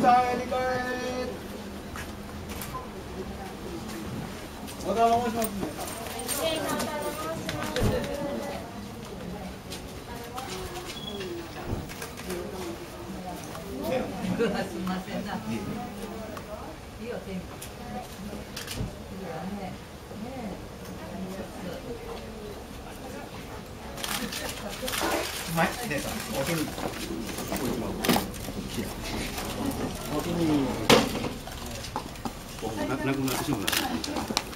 さんへ理解。お頼申しますね。 すみませんな。いいよ天気。 はい、出た。お気に。お気に。なくなってしまう。